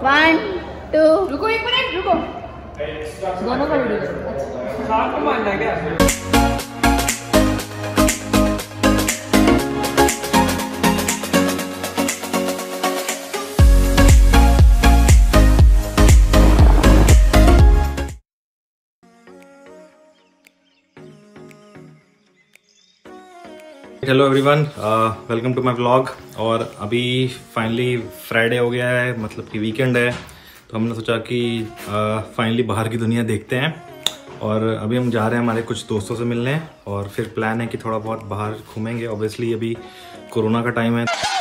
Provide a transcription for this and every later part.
1 2 रुको एक मिनट रुको। दोनों का वीडियो साथ में मानना है क्या? Hello everyone, welcome to my vlog. और अभी फाइनली फ्राइडे हो गया है, मतलब कि वीकेंड है, तो हमने सोचा कि फाइनली बाहर की दुनिया देखते हैं। और अभी हम जा रहे हैं हमारे कुछ दोस्तों से मिलने, और फिर प्लान है कि थोड़ा बहुत बाहर घूमेंगे। ऑब्वियसली अभी कोरोना का टाइम है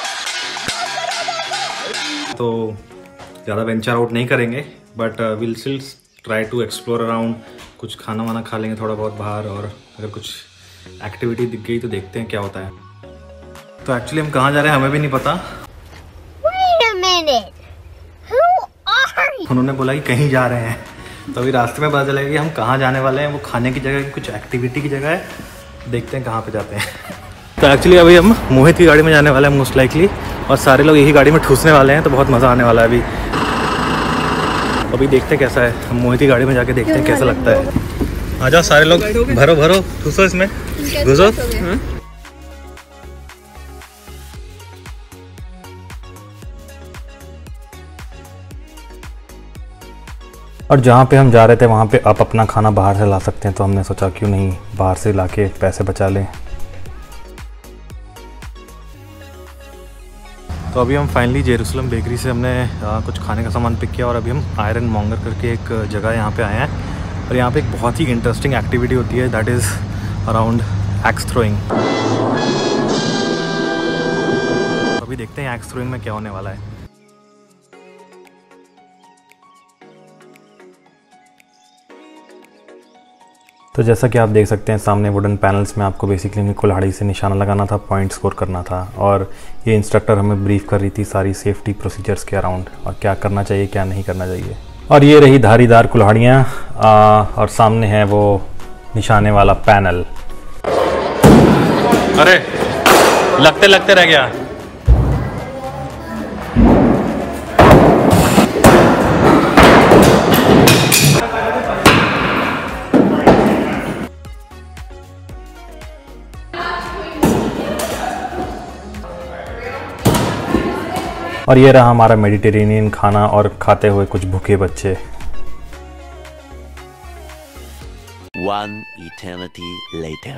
तो ज़्यादा वेंचर आउट नहीं करेंगे, but will still try to explore around. कुछ खाना वाना खा लेंगे थोड़ा बहुत बाहर, और अगर कुछ एक्टिविटी दिख गई तो देखते हैं क्या होता है। तो एक्चुअली हम कहाँ जा रहे हैं हमें भी नहीं पता। Wait a minute. Who are you? उन्होंने बोला कि कहीं जा रहे हैं, तो अभी रास्ते में पता चलेगा कि हम कहाँ जाने वाले हैं। वो खाने की जगह, कुछ एक्टिविटी की जगह है, देखते हैं कहाँ पे जाते हैं। तो एक्चुअली अभी हम मोहित की गाड़ी में जाने वाले हैं मोस्ट लाइकली, और सारे लोग यही गाड़ी में ठूसने वाले हैं, तो बहुत मज़ा आने वाला है अभी देखते हैं कैसा है। हम मोहित की गाड़ी में जाके देखते हैं कैसा लगता है। आ जाओ सारे लोग, भरो भरो, ठूसो इसमें, घुसो। और जहाँ पे हम जा रहे थे वहाँ पे आप अपना खाना बाहर से ला सकते हैं, तो हमने सोचा क्यों नहीं बाहर से लाके पैसे बचा लें। तो अभी हम फाइनली जेरूसलम बेकरी से हमने कुछ खाने का सामान पिक किया, और अभी हम आयरन मॉन्गर करके एक जगह यहाँ पे आए हैं। और यहाँ पे एक बहुत ही इंटरेस्टिंग एक्टिविटी होती है, that is around axe throwing. अभी देखते हैं एक्स थ्रोइंग में क्या होने वाला है। तो जैसा कि आप देख सकते हैं सामने वुडन पैनल्स में आपको बेसिकली कुल्हाड़ी से निशाना लगाना था, पॉइंट स्कोर करना था। और ये इंस्ट्रक्टर हमें ब्रीफ कर रही थी सारी सेफ्टी प्रोसीजर्स के अराउंड, और क्या करना चाहिए क्या नहीं करना चाहिए। और ये रही धारीदार कुल्हाड़ियाँ, और सामने है वो निशाने वाला पैनल। अरे लगते लगते रह गया। और ये रहा हमारा मेडिटेरेनियन खाना, और खाते हुए कुछ भूखे बच्चे। One eternity later.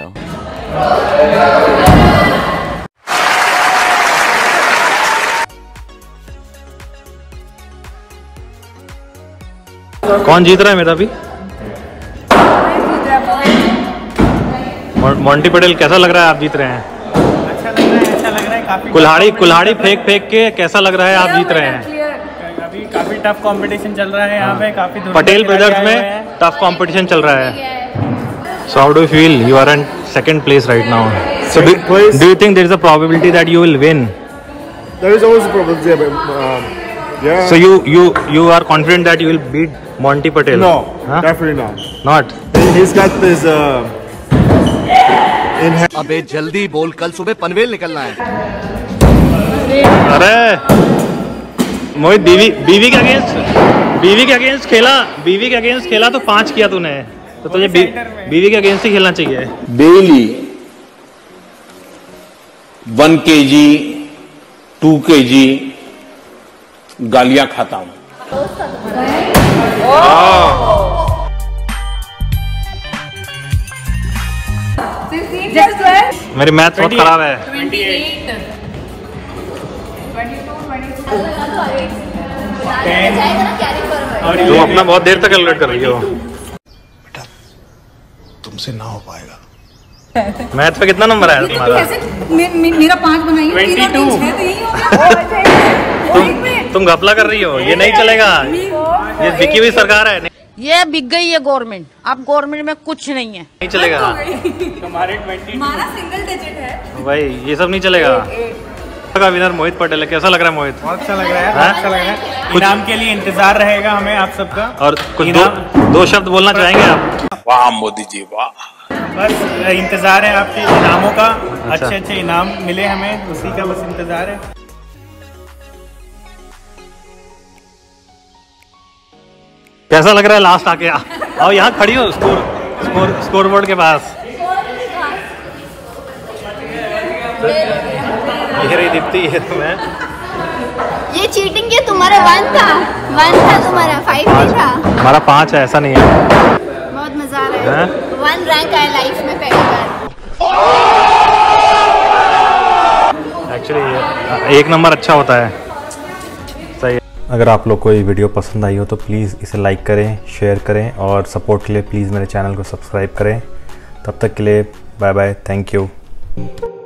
कौन जीत रहा है मेरा अभी? मोंटी पटेल, कैसा लग रहा है आप जीत रहे हैं? अच्छा लग रहा है काफी। कुल्हाड़ी फेंक के कैसा लग रहा है आप जीत रहे हैं? अभी काफी टफ कंपटीशन चल रहा है यहाँ पे, काफी पटेल ब्रदर्स में टफ कंपटीशन चल रहा है। So how do you feel? You are in second place right now. So do you think there is a probability that you will win? There is always a probability, but yeah. So you are confident that you will beat Monty Patel? No, huh? definitely not. Not. He's got this. अबे जल्दी बोल, कल सुबह पनवेल निकलना है। अरे मोहित, बीवी के अगेंस्ट खेला तो 5 किया तूने, तो तुझे बीवी के अगेंस्ट ही खेलना चाहिए। डेली 1 kg 2 kg गालियां खाता हूं। मेरी मैथ बहुत खराब है। 28 तुम अपना बहुत देर तक कैलकुलेट कर रही हो। बेटा तुमसे ना हो पाएगा। मैथ पे कितना नंबर आया तुम्हारा? मेरा 5 बनाइए, 22 है तो यही हो गया। तुम घपला कर रही हो, ये नहीं चलेगा। ये बिकी हुई सरकार है, ये बिक गई है गवर्नमेंट। अब गवर्नमेंट में कुछ नहीं है, नहीं चलेगा। हमारे 20 हमारा सिंगल डिजिट है भाई, ये सब नहीं चलेगा। का विनर मोहित पटेल है। कैसा लग रहा है मोहित? बहुत अच्छा लग रहा है, अच्छा लग रहा है। इनाम के लिए इंतजार रहेगा हमें आप सबका। और कुछ दो शब्द बोलना चाहेंगे आप? वाह मोदी जी वाह। बस इंतजार है आपके इनामों का। अच्छे अच्छे इनाम मिले हमें, उसी का बस इंतजार है। कैसा लग रहा है लास्ट आके? आओ यहाँ खड़ी हो स्कोर बोर्ड के पास। ये रही दीप्ति, ये तो मैं। ये चीटिंग है, तुम्हारा 1 था तुम्हारा, 5 नहीं था। हमारा 5 है, ऐसा नहीं है। बहुत मजा आ रहा है। 1 रैंक आया लाइफ में पहली बार। एक्चुअली 1 नंबर अच्छा होता है। सही है। अगर आप लोग को ये वीडियो पसंद आई हो तो प्लीज़ इसे लाइक करें, शेयर करें और सपोर्ट के लिए प्लीज़ मेरे चैनल को सब्सक्राइब करें। तब तक के लिए बाय बाय, थैंक यू।